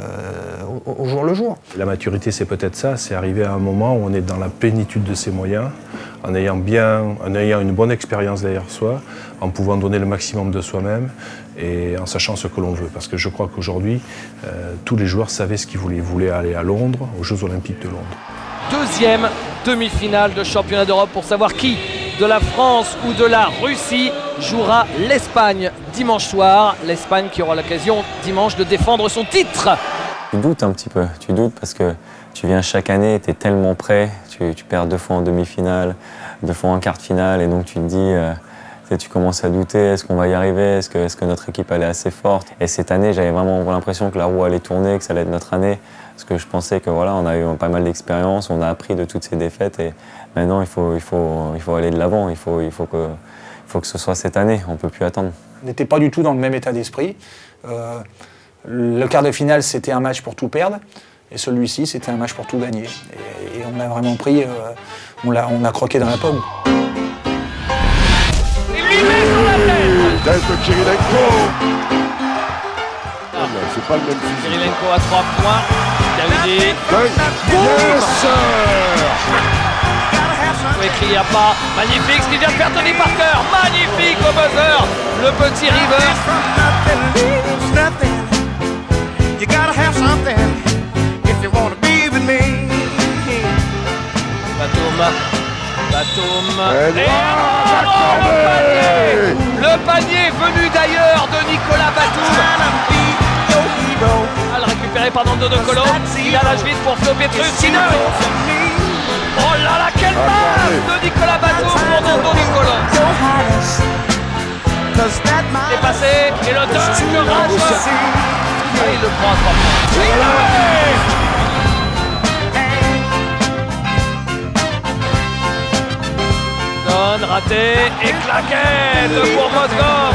au jour le jour. La maturité, c'est peut-être ça, c'est arriver à un moment où on est dans la plénitude de ses moyens, en ayant une bonne expérience derrière soi, en pouvant donner le maximum de soi-même et en sachant ce que l'on veut. Parce que je crois qu'aujourd'hui, tous les joueurs savaient ce qu'ils voulaient. Ils voulaient aller à Londres, aux Jeux Olympiques de Londres. Deuxième demi-finale de championnat d'Europe pour savoir qui, de la France ou de la Russie, jouera l'Espagne dimanche soir. L'Espagne qui aura l'occasion dimanche de défendre son titre. Tu doutes un petit peu, tu doutes parce que tu viens chaque année, tu es tellement prêt, tu perds 2 fois en demi-finale, 2 fois en quart de finale et donc tu te dis, tu commences à douter, est-ce qu'on va y arriver, est-ce que notre équipe elle est assez forte. Et cette année, j'avais vraiment l'impression que la roue allait tourner, que ça allait être notre année, parce que je pensais que voilà, on a eu pas mal d'expérience, on a appris de toutes ces défaites et maintenant il faut aller de l'avant, il faut que ce soit cette année, on ne peut plus attendre. On n'était pas du tout dans le même état d'esprit. Le quart de finale, c'était un match pour tout perdre. Et celui-ci, c'était un match pour tout gagner. Et on a vraiment pris, on a croqué dans la pomme. Tête de Kirilenko. C'est pas le même physique. Kirilenko à 3 points. Davidi. Yes! Oui, crier à pas. Magnifique ce qu'il vient de faire Tony Parker. Magnifique au buzzer. Le petit River. You gotta have something if you wanna be with me. Batum. Et le panier venu d'ailleurs de Nicolas Batum. À le récupérer par Nando De Colo. Il a la vite pour Flo Pietrus. Oh là là, quelle passe de Nicolas Batum pour Nando De Colo. C'est passé et le dunk rage. Ah, il le prend à 3 points. Raté et claquette pour Mozgov.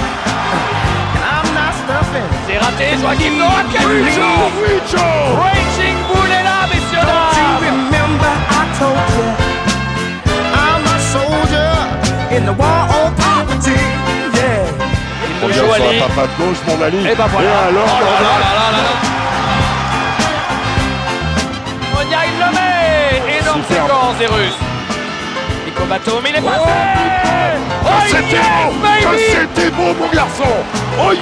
C'est raté, Joachim Noah, quel but! Raging Bull est là, messieurs On joue sur la patate gauche, mon Ali. Et ben voilà. Et alors, Monia, il le met. Énorme séquence des Russes. Nico Batum, il est passé. Oh, c'était beau, mon garçon. Oh,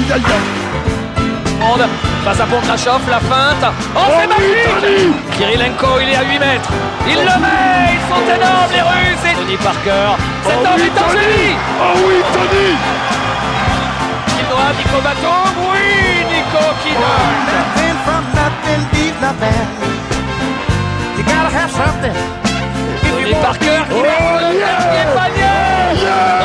Face à Pontrachov, la feinte. Oh, c'est magique. Kirilenko, il est à 8 mètres. Il le met. Ils sont énormes, les Russes. Et Tony Parker. Cet homme est un génie. Oh oui, Tony. Nico Batum, oui, Nico qui donne. Tony Parker qui met le dernier panier.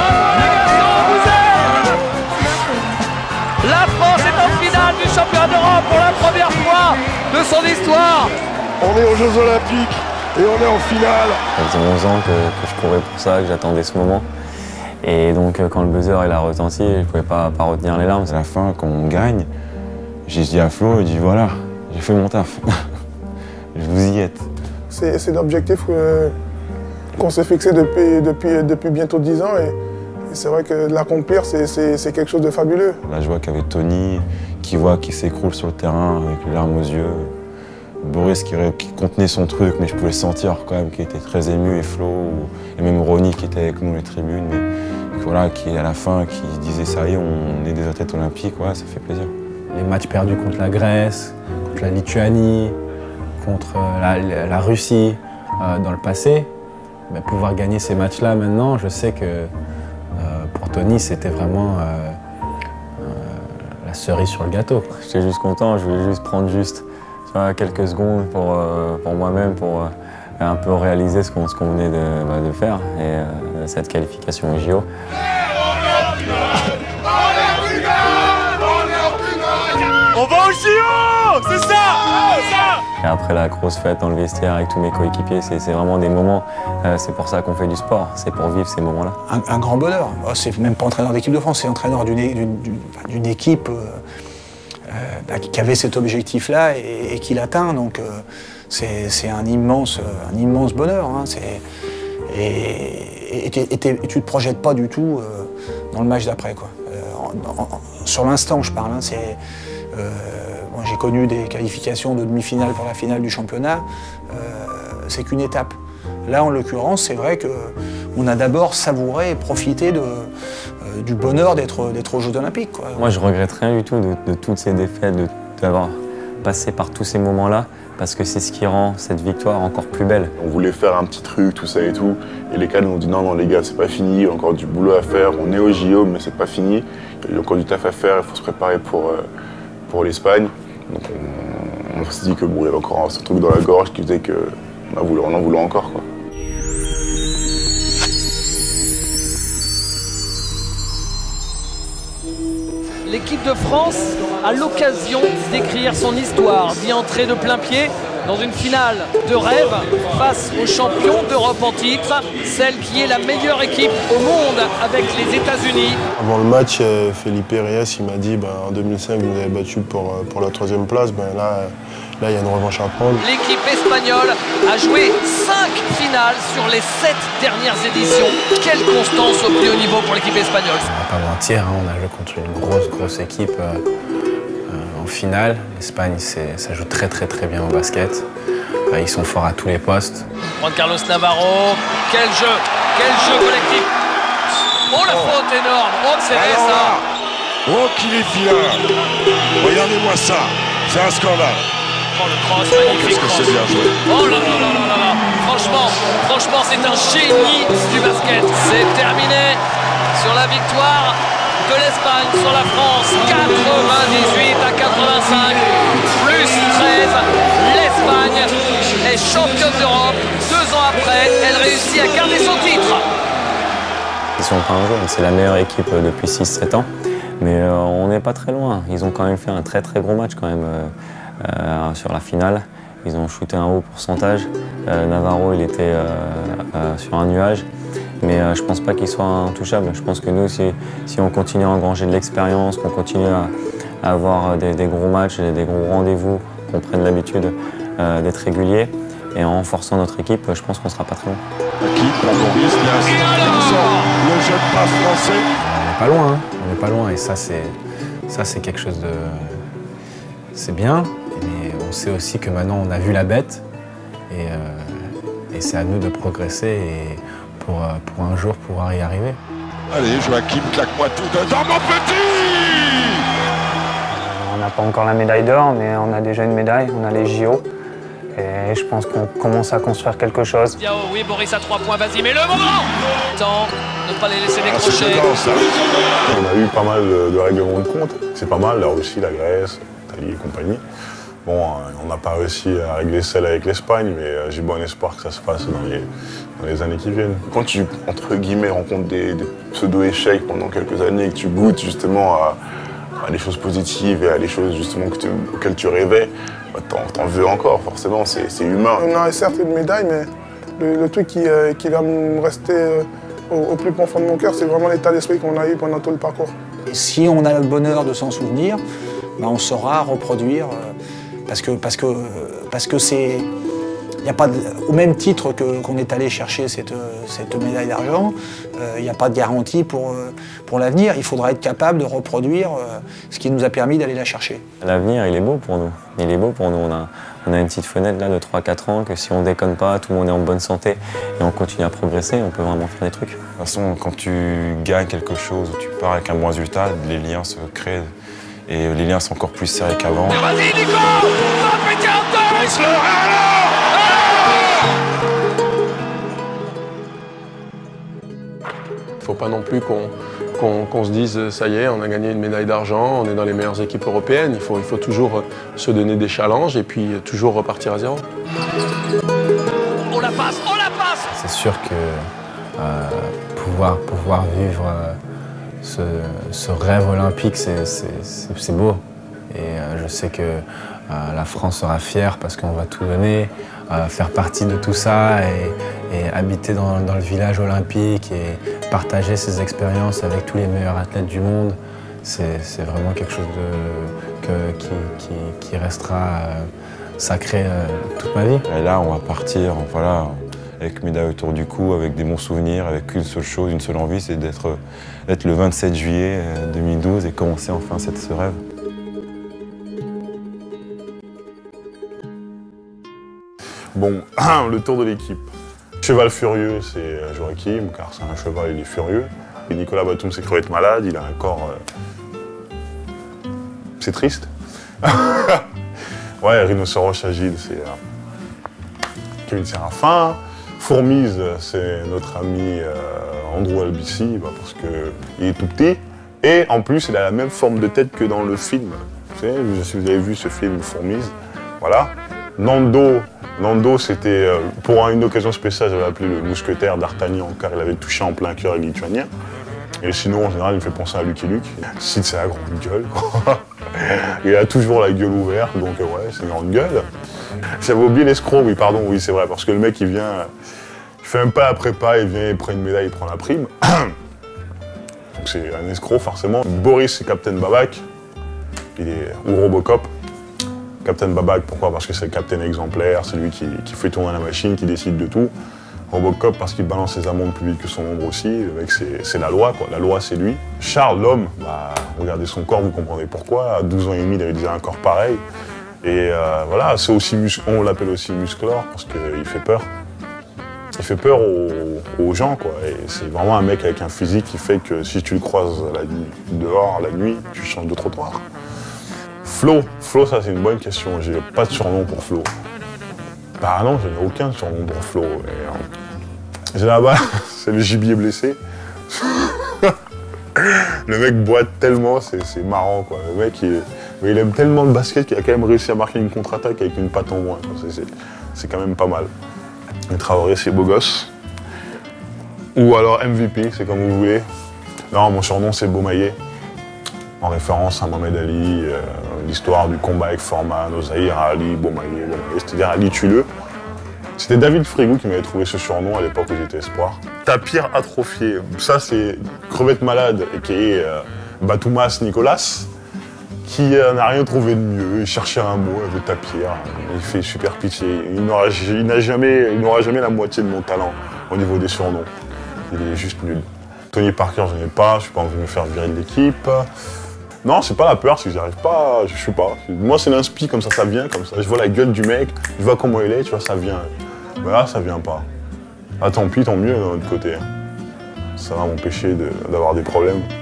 La France est en finale du championnat d'Europe pour la première fois de son histoire. On est aux Jeux Olympiques et on est en finale. Ça faisait 11 ans que je courais pour ça, que j'attendais ce moment. Et donc quand le buzzer il a retenti, je ne pouvais pas retenir les larmes. À la fin, quand on gagne, j'ai dit à Flo, il dit voilà, j'ai fait mon taf. Je vous y êtes. C'est l'objectif qu'on s'est fixé depuis bientôt 10 ans. Et c'est vrai que l'accomplir, c'est quelque chose de fabuleux. Là, je vois qu'avec Tony, qui voit qu'il s'écroule sur le terrain avec les larmes aux yeux. Boris qui contenait son truc, mais je pouvais le sentir quand même, qui était très ému, et Flo, et même Ronnie qui était avec nous les tribunes, mais voilà, qui à la fin, qui disait ça y est, on est des athlètes olympiques, ouais, ça fait plaisir. Les matchs perdus contre la Grèce, contre la Lituanie, contre la Russie dans le passé, pouvoir gagner ces matchs-là maintenant, je sais que pour Tony, c'était vraiment la cerise sur le gâteau. J'étais juste content, je voulais juste prendre quelques secondes pour moi-même, pour un peu réaliser ce qu'on venait de faire, et cette qualification au JO. On va au JO, c'est ça, Et après la grosse fête dans le vestiaire avec tous mes coéquipiers, c'est vraiment des moments, c'est pour ça qu'on fait du sport, c'est pour vivre ces moments-là. Un grand bonheur, c'est même pas entraîneur d'équipe de France, c'est entraîneur d'une équipe qui avait cet objectif-là et qui l'atteint, donc c'est un immense bonheur. Hein, et tu te projettes pas du tout dans le match d'après, quoi. Sur l'instant, je parle. Hein, j'ai connu des qualifications de demi-finale pour la finale du championnat. C'est qu'une étape. Là, en l'occurrence, c'est vrai qu'on a d'abord savouré et profité du bonheur d'être aux Jeux olympiques, quoi. Moi, je regrette rien du tout de toutes ces défaites, d'avoir passé par tous ces moments-là, parce que c'est ce qui rend cette victoire encore plus belle. On voulait faire un petit truc, tout ça et tout, et les cadres nous ont dit non, les gars, c'est pas fini, il y a encore du boulot à faire, on est au JO, mais c'est pas fini, il y a encore du taf à faire, il faut se préparer pour l'Espagne. Donc on s'est dit que bon, il y avait encore ce truc dans la gorge qui faisait qu'on en voulait encore, quoi. L'équipe de France a l'occasion d'écrire son histoire, d'y entrer de plein pied dans une finale de rêve face aux champions d'Europe en titre, celle qui est la meilleure équipe au monde avec les États-Unis. Avant le match, Felipe Reyes il m'a dit en 2005 vous nous avez battu pour la 3e place, là il y a une revanche à prendre. L'équipe espagnole a joué 5 finales sur les 7 dernières éditions. Quelle constance au plus haut niveau pour l'équipe espagnole. On va pas mentir, hein, on a joué contre une grosse équipe en finale. L'Espagne, ça joue très bien au basket. Ils sont forts à tous les postes. Juan Carlos Navarro, quel jeu collectif. Oh la faute énorme, oh c'est vrai ça. Oh qu'il est vilain. Regardez-moi ça, c'est un scandale. Oh le cross, magnifique cross. Qu'est-ce que c'est bien joué. Oh là là. Franchement c'est un génie du basket. C'est terminé sur la victoire de l'Espagne sur la France, 98 à 85, plus 13. L'Espagne est championne d'Europe. 2 ans après, elle réussit à garder son titre. Ils sont pas un jeu, c'est la meilleure équipe depuis 6-7 ans, mais on n'est pas très loin. Ils ont quand même fait un très gros match quand même sur la finale. Ils ont shooté un haut pourcentage. Navarro, il était sur un nuage. Mais je ne pense pas qu'il soit intouchable. Je pense que nous, si on continue à engranger de l'expérience, qu'on continue à avoir des gros matchs, des gros rendez-vous, qu'on prenne l'habitude d'être régulier, et en renforçant notre équipe, je pense qu'on ne sera pas très loin. Le jeune passe français. On n'est pas loin, hein. On n'est pas loin. Et ça, c'est quelque chose de... C'est bien, mais on sait aussi que maintenant, on a vu la bête. Et c'est à nous de progresser. Et pour un jour pouvoir y arriver. Allez, Joachim, claque-moi tout dedans, mon petit! On n'a pas encore la médaille d'or, mais on a déjà une médaille, on a les JO. Et je pense qu'on commence à construire quelque chose. Diao, oui, Boris à 3 points, vas-y, mets le moment! Temps, ne pas les laisser décrocher. On a eu pas mal de règlements de compte. C'est pas mal, la Russie, la Grèce, l'Italie et compagnie. Bon, on n'a pas réussi à régler celle avec l'Espagne, mais j'ai bon espoir que ça se passe dans les années qui viennent. Quand tu, entre guillemets, rencontres des pseudo-échecs pendant quelques années et que tu goûtes justement à des choses positives et à des choses justement auxquelles tu rêvais, bah, t'en veux encore, forcément, c'est humain. On a certes une médaille, mais le truc qui va me rester au plus profond de mon cœur, c'est vraiment l'état d'esprit qu'on a eu pendant tout le parcours. Et si on a le bonheur de s'en souvenir, bah on saura reproduire, parce que y a pas au même titre qu'on est allé chercher cette médaille d'argent, il n'y a pas de garantie pour l'avenir. Il faudra être capable de reproduire ce qui nous a permis d'aller la chercher. L'avenir, il est beau pour nous. Il est beau pour nous. On a une petite fenêtre là de 3-4 ans que si on déconne pas, tout le monde est en bonne santé et on continue à progresser, on peut vraiment faire des trucs. De toute façon, quand tu gagnes quelque chose ou tu pars avec un bon résultat, les liens se créent et les liens sont encore plus serrés qu'avant. Vas-y Nico, va péter un deux. Faut pas non plus qu'on se dise ça y est, on a gagné une médaille d'argent, on est dans les meilleures équipes européennes. Il faut toujours se donner des challenges et puis toujours repartir à zéro. On la passe, on la passe. C'est sûr que pouvoir vivre ce rêve olympique, c'est beau. Et je sais que la France sera fière parce qu'on va tout donner, faire partie de tout ça et habiter dans le village olympique et partager ces expériences avec tous les meilleurs athlètes du monde. C'est vraiment quelque chose qui restera sacré toute ma vie. Et là, on va partir, voilà, avec médaille autour du cou, avec des bons souvenirs, avec une seule chose, une seule envie, c'est d'être le 27 juillet 2012 et commencer enfin ce rêve. Bon, le tour de l'équipe. Cheval furieux, c'est Joachim, car c'est un cheval, il est furieux. Et Nicolas Batum s'est cru être malade, il a un corps... C'est triste. Ouais, Rhinocéros agile, c'est Kevin Séraphin. Fourmise, c'est notre ami Andrew Albici, parce qu'il est tout petit. Et en plus, il a la même forme de tête que dans le film. Vous savez, si vous avez vu ce film Fourmise, voilà. Nando, c'était pour une occasion spéciale, j'avais appelé le mousquetaire d'Artagnan car il avait touché en plein cœur les Lituaniens. Et sinon, en général, il me fait penser à Lucky Luke. Sid, c'est la grande gueule. Il a toujours la gueule ouverte, donc ouais, c'est une grande gueule. J'avais oublié l'escroc, oui, pardon, oui, c'est vrai, parce que le mec, il vient, il fait même pas la prépa, il vient, il prend une médaille, il prend la prime. Donc c'est un escroc, forcément. Boris, c'est Captain Babac, ou Robocop. Captain Babac, pourquoi? Parce que c'est le capitaine exemplaire, c'est lui qui fait tourner la machine, qui décide de tout. Robocop, parce qu'il balance ses amendes plus vite que son ombre aussi. Le mec, c'est la loi, quoi. La loi, c'est lui. Charles, l'homme, bah, regardez son corps, vous comprenez pourquoi. À 12 ans et demi, il avait déjà un corps pareil. Et voilà, c'est aussi on l'appelle aussi musclore, parce qu'il fait peur. Il fait peur aux gens, quoi. Et c'est vraiment un mec avec un physique qui fait que si tu le croises dehors, la nuit, tu changes de trottoir. Flo, ça c'est une bonne question. J'ai pas de surnom pour Flo. Bah non, je n'ai aucun surnom pour Flo. J'ai là-bas, c'est le gibier blessé. Le mec boite tellement, c'est marrant quoi. Le mec, il aime tellement le basket qu'il a quand même réussi à marquer une contre-attaque avec une patte en moins. C'est quand même pas mal. Et Traoré, c'est beau gosse. Ou alors MVP, c'est comme vous voulez. Non, mon surnom c'est Beaumaillé. En référence à Mohamed Ali, l'histoire du combat avec Foreman, Ozaïr, Ali, Beaumaillé, c'est-à-dire Ali tue-le. C'était David Frégou qui m'avait trouvé ce surnom à l'époque où j'étais espoir. Tapir atrophié, ça c'est crevette malade, qui est Batoumas Nicolas, qui n'a rien trouvé de mieux, il cherchait un mot avec Tapir, il fait super pitié, il n'aura jamais la moitié de mon talent au niveau des surnoms, il est juste nul. Tony Parker, je n'en ai pas, je suis pas envie de me faire virer de l'équipe. Non, c'est pas la peur, c'est que j'arrive pas, je sais pas. Moi, c'est l'inspi, comme ça vient, comme ça. Je vois la gueule du mec, je vois comment il est, tu vois, ça vient. Mais là, ça vient pas. Ah, tant pis, tant mieux d'un autre côté. Ça va m'empêcher d'avoir des problèmes.